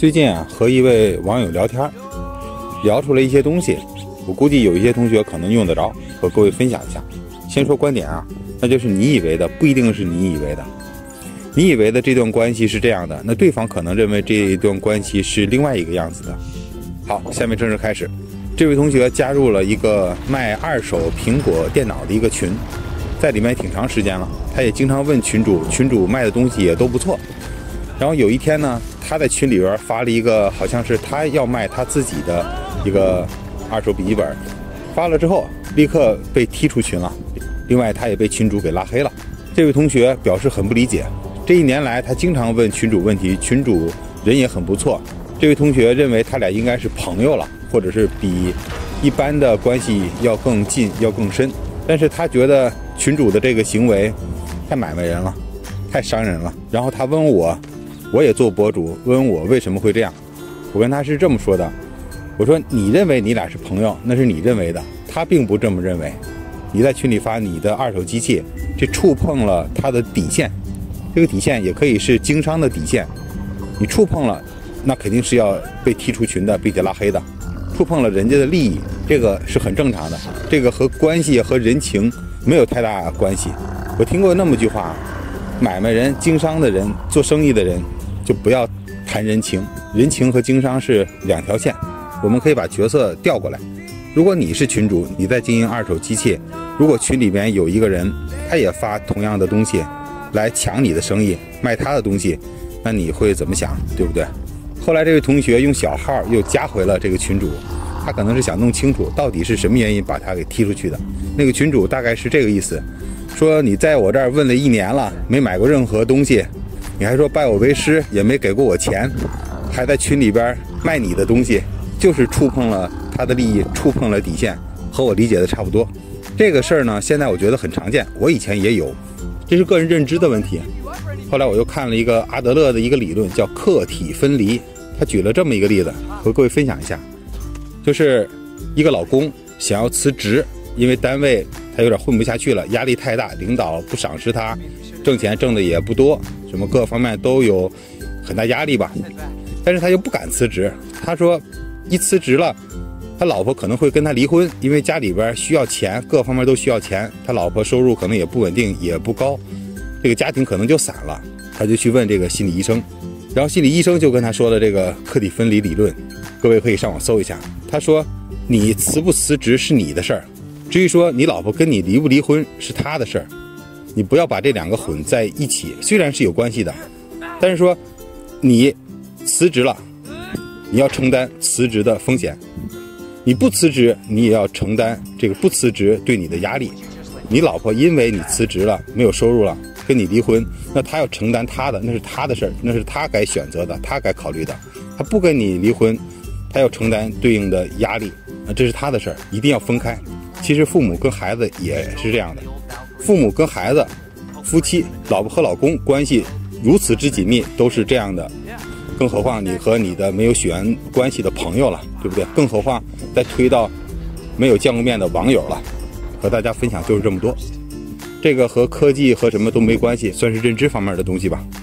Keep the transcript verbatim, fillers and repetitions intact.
最近啊，和一位网友聊天，聊出了一些东西，我估计有一些同学可能用得着，和各位分享一下。先说观点啊，那就是你以为的不一定是你以为的，你以为的这段关系是这样的，那对方可能认为这一段关系是另外一个样子的。好，下面正式开始。这位同学加入了一个卖二手苹果电脑的一个群，在里面挺长时间了，他也经常问群主，群主卖的东西也都不错。然后有一天呢，他在群里边发了一个好像是他要卖他自己的一个二手笔记本，发了之后立刻被踢出群了，另外他也被群主给拉黑了。这位同学表示很不理解，这一年来他经常问群主问题，群主人也很不错，这位同学认为他俩应该是朋友了，或者是比一般的关系要更近要更深，但是他觉得群主的这个行为太买卖人了，太伤人了。然后他问我，我也做博主，问我为什么会这样。我跟他是这么说的，我说你认为你俩是朋友，那是你认为的，他并不这么认为。你在群里发你的二手机器，这触碰了他的底线，这个底线也可以是经商的底线，你触碰了，那肯定是要被踢出群的，并且拉黑的。触碰了人家的利益，这个是很正常的，这个和关系和人情没有太大关系。我听过那么句话，买卖人、经商的人、做生意的人就不要谈人情，人情和经商是两条线，我们可以把角色调过来。如果你是群主，你在经营二手机器，如果群里面有一个人他也发同样的东西来抢你的生意，卖他的东西，那你会怎么想，对不对？后来这位同学用小号又加回了这个群主，他可能是想弄清楚到底是什么原因把他给踢出去的。那个群主大概是这个意思，说你在我这儿问了一年了，没买过任何东西，你还说拜我为师，也没给过我钱，还在群里边卖你的东西，就是触碰了他的利益，触碰了底线，和我理解的差不多。这个事儿呢，现在我觉得很常见，我以前也有，这是个人认知的问题。后来我又看了一个阿德勒的一个理论，叫客体分离，他举了这么一个例子和各位分享一下，就是一个老公想要辞职，因为单位他有点混不下去了，压力太大，领导不赏识他，挣钱挣的也不多，什么各方面都有很大压力吧，但是他又不敢辞职，他说一辞职了他老婆可能会跟他离婚，因为家里边需要钱，各方面都需要钱，他老婆收入可能也不稳定也不高，这个家庭可能就散了。他就去问这个心理医生，然后心理医生就跟他说了这个客体分离理论，各位可以上网搜一下。他说你辞不辞职是你的事儿，至于说你老婆跟你离不离婚是他的事儿，你不要把这两个混在一起，虽然是有关系的，但是说你辞职了，你要承担辞职的风险，你不辞职你也要承担这个不辞职对你的压力。你老婆因为你辞职了没有收入了跟你离婚，那她要承担她的，那是她的事儿，那是她该选择的，她该考虑的。她不跟你离婚，她要承担对应的压力，那这是她的事儿，一定要分开。其实父母跟孩子也是这样的，父母跟孩子、夫妻、老婆和老公关系如此之紧密，都是这样的，更何况你和你的没有血缘关系的朋友了，对不对？更何况再推到没有见过面的网友了。和大家分享就是这么多，这个和科技和什么都没关系，算是认知方面的东西吧。